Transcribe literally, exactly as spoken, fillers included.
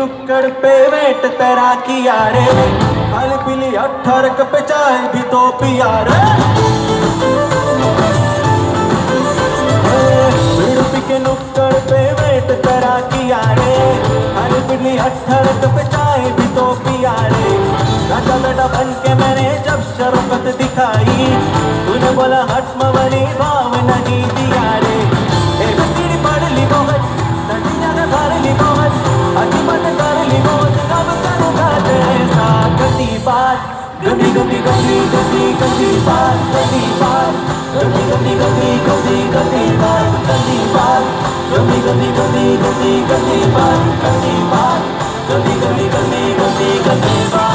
नुक्कड़ पे वेट तेरा किया रे, खाली पीली अठारह पे चाय भी तो पिया रे। उड़पी के नुक्कड़ पे वेट तेरा किया रे, खाली पीली अठारह पे चाय भी तो पिया रे। राजा बेटा बन के मैंने जब शरकत दिखाई, तूने बोला हट मवरी भाव नहीं दिया रे। एक सीढ़ी पढ़ ली बहुत, नदिया ने भर ली बहुत, अति मन कर ली बहुत, कब करूँगा तेरे साथ गंदी बात। गंदी गंदी गंदी गंदी गंदी बात, गंदी बात, गंदी गंदी गंदी गंदी गंदी बात, गंदी बात, गंदी गंदी गंदी गंदी गंदी बात, गंदी बात, गंदी गंदी गंदी गंदी गंदी बात।